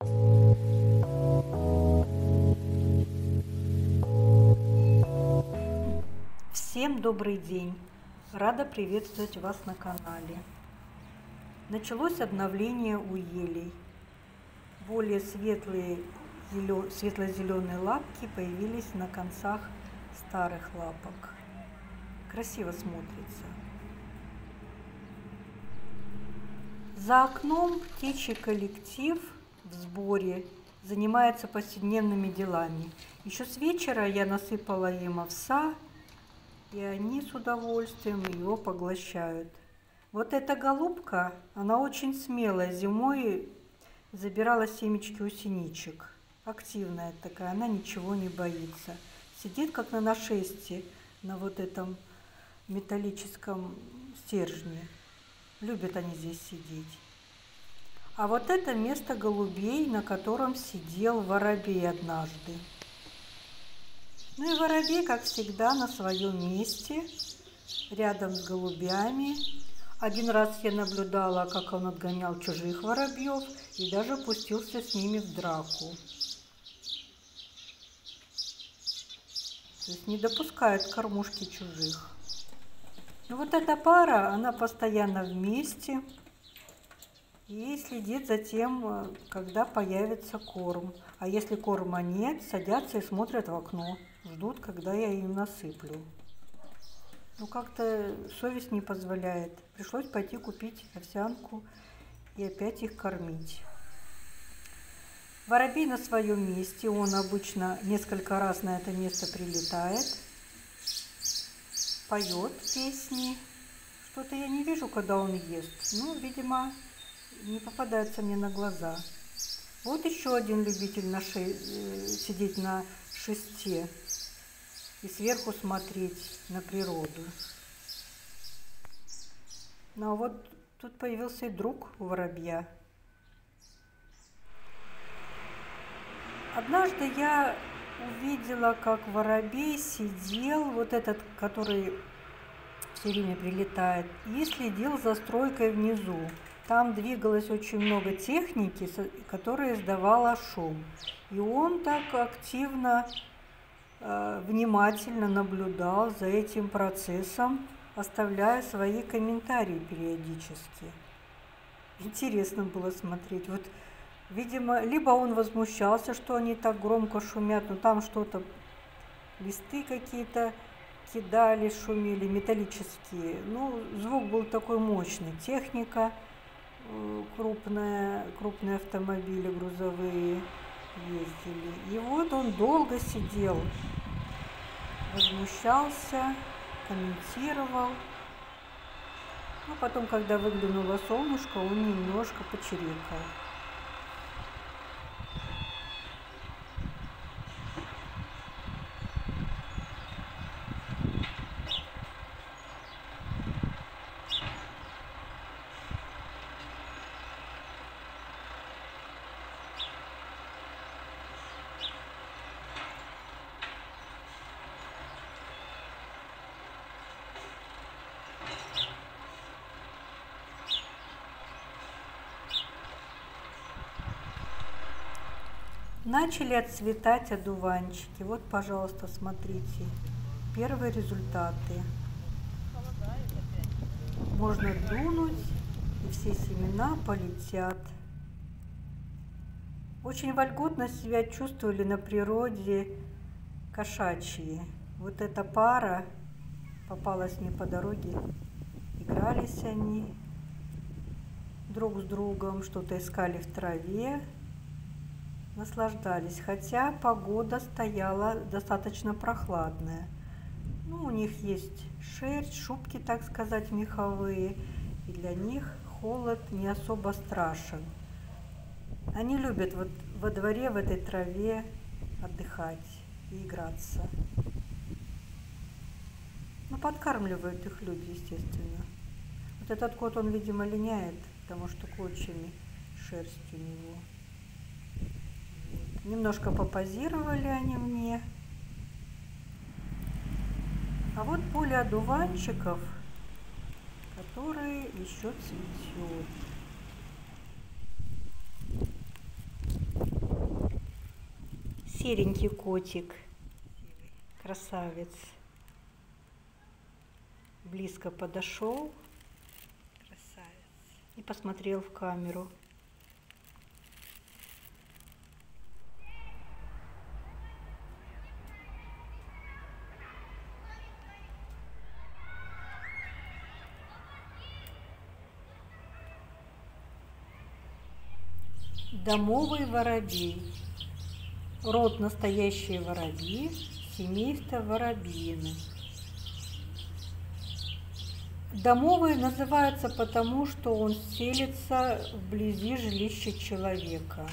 Всем добрый день! Рада приветствовать вас на канале. Началось обновление у елей. Более светлые светло-зеленые лапки появились на концах старых лапок. Красиво смотрится. За окном птичий коллектив в сборе занимается повседневными делами. Еще с вечера я насыпала им овса, и они с удовольствием его поглощают. Вот эта голубка, она очень смелая, зимой забирала семечки у синичек. Активная такая, она ничего не боится. Сидит как на нашесте, на вот этом металлическом стержне. Любят они здесь сидеть. А вот это место голубей, на котором сидел воробей однажды. Ну и воробей, как всегда, на своем месте, рядом с голубями. Один раз я наблюдала, как он отгонял чужих воробьев и даже пустился с ними в драку. То есть не допускает к кормушке чужих. Ну вот эта пара, она постоянно вместе и следит за тем, когда появится корм. А если корма нет, садятся и смотрят в окно. Ждут, когда я им насыплю. Ну, как-то совесть не позволяет. Пришлось пойти купить овсянку и опять их кормить. Воробей на своем месте. Он обычно несколько раз на это место прилетает. Поет песни. Что-то я не вижу, когда он ест. Ну, видимо, не попадается мне на глаза. Вот еще один любитель сидеть на шесте и сверху смотреть на природу. Ну а вот тут появился и друг у воробья. Однажды я увидела, как воробей сидел, вот этот, который все время прилетает, и следил за стройкой внизу. Там двигалось очень много техники, которая издавала шум. И он так активно, внимательно наблюдал за этим процессом, оставляя свои комментарии периодически. Интересно было смотреть. Вот, видимо, либо он возмущался, что они так громко шумят, но там что-то, листы какие-то кидали, шумели, металлические. Ну, звук был такой мощный. Техника, крупные автомобили грузовые ездили. И вот он долго сидел, возмущался, комментировал. А потом, когда выглянуло солнышко, он немножко почирикал. Начали отцветать одуванчики. Вот, пожалуйста, смотрите. Первые результаты. Можно дунуть, и все семена полетят. Очень вольготно себя чувствовали на природе кошачьи. Вот эта пара попалась мне по дороге. Игрались они друг с другом, что-то искали в траве. Наслаждались, хотя погода стояла достаточно прохладная. Ну, у них есть шерсть, шубки, так сказать, меховые, и для них холод не особо страшен. Они любят вот во дворе, в этой траве отдыхать и играться. Ну, подкармливают их люди, естественно. Вот этот кот, он, видимо, линяет, потому что клочьями шерсть у него. Немножко попозировали они мне. А вот поле одуванчиков, которые еще цветет. серенький котик, красавец. Близко подошел и посмотрел в камеру. Домовый воробей. Род настоящие воробьи, семейство воробьиных. Домовый называется потому, что он селится вблизи жилища человека.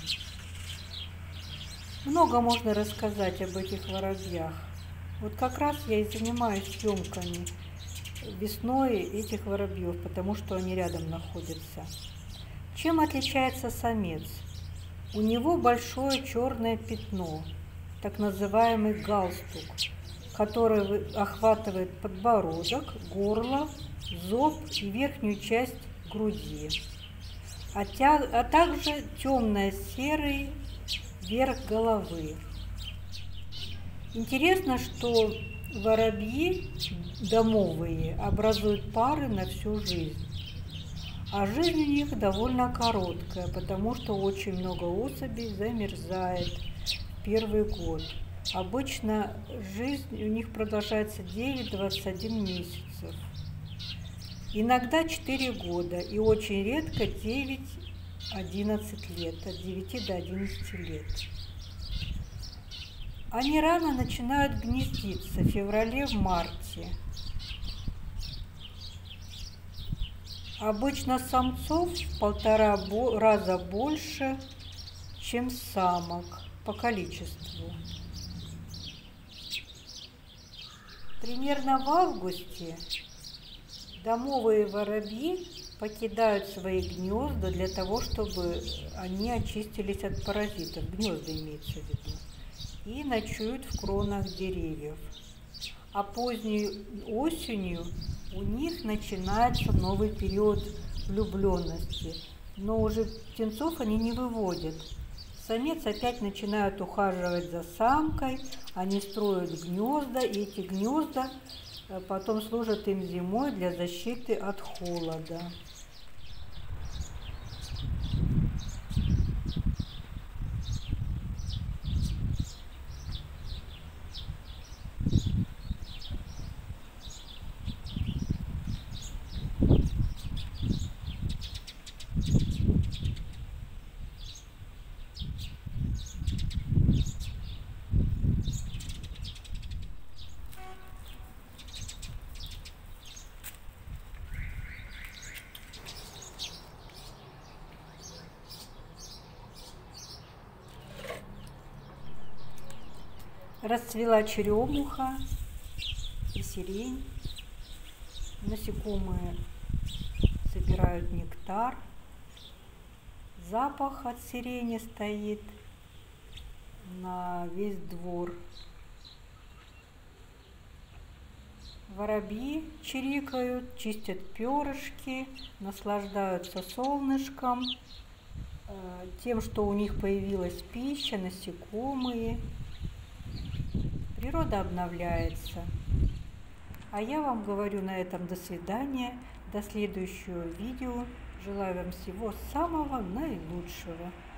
Много можно рассказать об этих воробьях. Вот как раз я и занимаюсь съемками весной этих воробьев, потому что они рядом находятся. Чем отличается самец? У него большое черное пятно, так называемый галстук, который охватывает подбородок, горло, зоб и верхнюю часть груди, а также темно-серый верх головы. Интересно, что воробьи домовые образуют пары на всю жизнь. А жизнь у них довольно короткая, потому что очень много особей замерзает в первый год. Обычно жизнь у них продолжается 9-21 месяцев. Иногда 4 года и очень редко 9-11 лет, от 9 до 11 лет. Они рано начинают гнездиться в феврале-марте. Обычно самцов в 1,5 раза больше, чем самок по количеству. Примерно в августе домовые воробьи покидают свои гнезда для того, чтобы они очистились от паразитов, гнезда имеется в виду, и ночуют в кронах деревьев. А поздней осенью у них начинается новый период влюбленности, но уже птенцов они не выводят. Самец опять начинает ухаживать за самкой, они строят гнезда, и эти гнезда потом служат им зимой для защиты от холода. Расцвела черемуха и сирень. Насекомые собирают нектар. Запах от сирени стоит на весь двор. Воробьи чирикают, чистят перышки, наслаждаются солнышком, тем, что у них появилась пища, насекомые. Природа обновляется. А я вам говорю на этом до свидания, до следующего видео. Желаю вам всего самого наилучшего.